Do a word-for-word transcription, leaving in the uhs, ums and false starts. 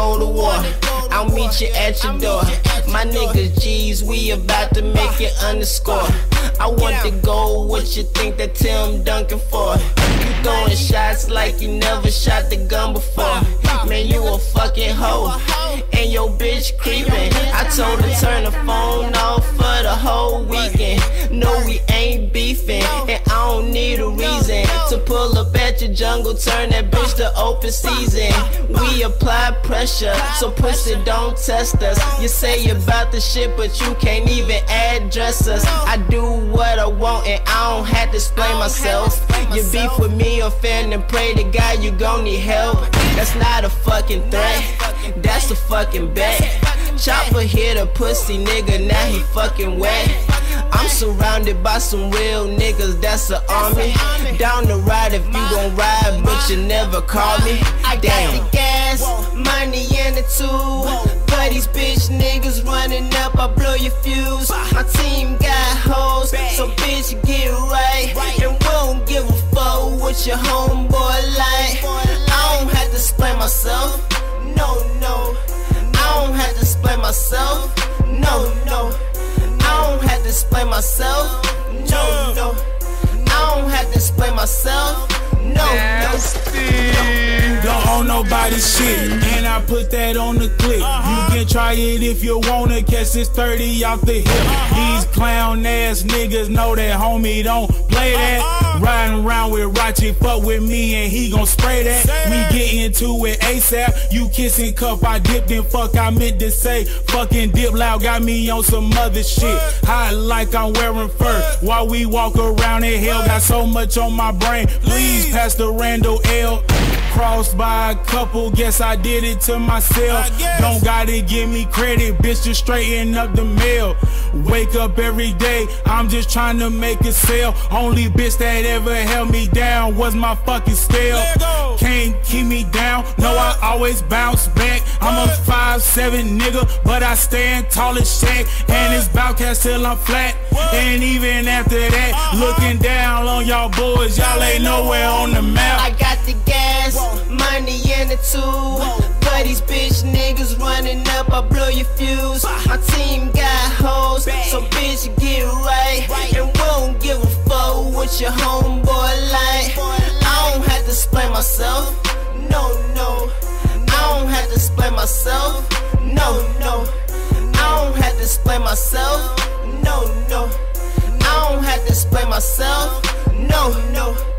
go to war. I'll meet you at your door. My niggas G's, we about to make it underscore. I want to go, what you think that Tim Duncan for? You throwing shots like you never shot the gun before. Man, you a fucking hoe, and your bitch creepin'. I told her turn the phone off for the whole weekend. No, we ain't beefing, and I don't need a reason to pull up at your jungle, turn that bitch to open season. We apply pressure, so pussy don't test us. You say you about the shit, but you can't even address us. I do what I want, and I don't have to explain myself. You beef with me, I'm fan and pray to God you gon' need help. That's not a fucking threat, that's a fucking bet. Chopper hit a pussy nigga, now he fucking wet. I'm surrounded by some real niggas, that's an army. Down the ride if you gon' ride, but you never call me. I got the gas, money in the tube. For these bitch niggas running up, I blow your fuse. My team got hoes, so bitch get right. And we don't give a fuck what your homeboy like. I don't have to explain myself, no, no. I don't have to explain myself, no, no. I don't have to explain myself, no, no. I don't have to explain myself, no, no. Don't own nobody's shit, and I put that on the clip. You can try it if you wanna, catch this thirty off the hip. These clown ass niggas know that homie don't play that. Riding around with Rachi, fuck with me and he gon' spray that. We get into it ASAP, you kissing cup, I dipped in fuck, I meant to say fucking dip loud, got me on some other shit. Hot like I'm wearing fur, while we walk around in hell, got so much on my brain. Please pass the Randall L. Crossed by a couple, guess I did it to myself. Don't gotta give me credit, bitch, just straighten up the mail. Wake up every day, I'm just trying to make a sale. Only bitch that ever held me down was my fucking stale. Can't keep me down, no, I always bounce back. I'm a five seven nigga, but I stand tall as Shaq. And it's Bowcast till I'm flat. And even after that, looking down on y'all boys, y'all ain't nowhere on the map. I got the gas, money in the tube. For these bitch niggas running up, I blow your fuse. My team got hoes, so bitch get right. And we don't give a fuck what your homeboy like. I don't have to explain myself, no, no. I don't have to explain myself, no, no. I don't have to explain myself, no, no. I don't have to explain myself, no, no.